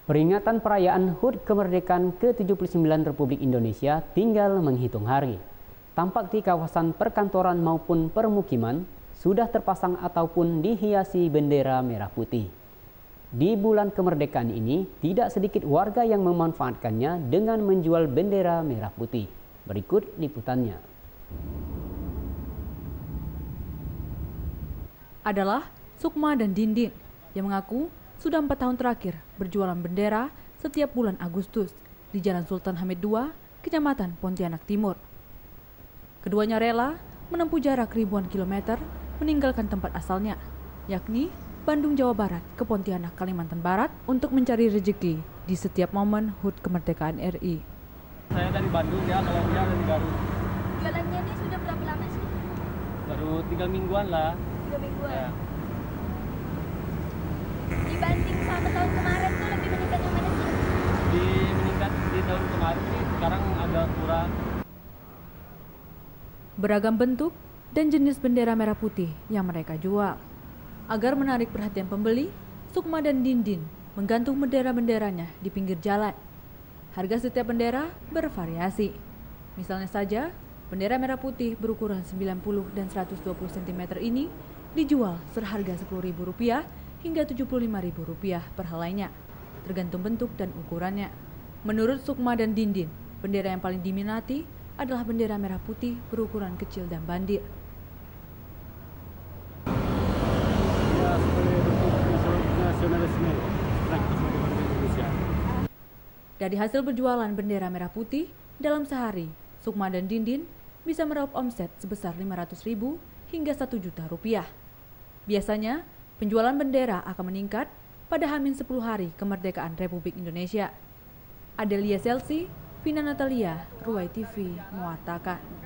Peringatan perayaan HUT kemerdekaan ke-79 Republik Indonesia tinggal menghitung hari. Tampak di kawasan perkantoran maupun permukiman sudah terpasang ataupun dihiasi bendera merah putih. Di bulan kemerdekaan ini, tidak sedikit warga yang memanfaatkannya dengan menjual bendera merah putih. Berikut liputannya. Adalah Sukma dan Dindin yang mengaku sudah 4 tahun terakhir berjualan bendera setiap bulan Agustus di Jalan Sultan Hamid II, Kecamatan Pontianak Timur. Keduanya rela menempuh jarak ribuan kilometer meninggalkan tempat asalnya, yakni Bandung, Jawa Barat ke Pontianak, Kalimantan Barat untuk mencari rezeki di setiap momen HUT kemerdekaan RI. Saya dari Bandung ya, kalau dia dari Garut. Jualannya ini sudah berapa lama sih? Baru 3 mingguan lah. 3 mingguan? Ya. Dibanding sama tahun kemarin tuh lebih meningkat yang mana sih? Meningkat di tahun kemarin sih, sekarang agak kurang. Beragam bentuk dan jenis bendera merah putih yang mereka jual. Agar menarik perhatian pembeli, Sukma dan Dindin menggantung bendera-benderanya di pinggir jalan. Harga setiap bendera bervariasi. Misalnya saja, bendera merah putih berukuran 90 dan 120 cm ini dijual seharga Rp10.000 hingga Rp75.000 per helainya, tergantung bentuk dan ukurannya. Menurut Sukma dan Dindin, bendera yang paling diminati adalah bendera merah putih berukuran kecil dan bandir. Ya, sebagai bentuk nasionalisme Indonesia. Dari hasil berjualan bendera merah putih, dalam sehari, Sukma dan Dindin bisa meraup omset sebesar Rp500.000 hingga Rp1.000.000. Biasanya, penjualan bendera akan meningkat pada H-10 hari kemerdekaan Republik Indonesia. Adelia Selsi, Vina Natalia, Ruai TV, mewatakan.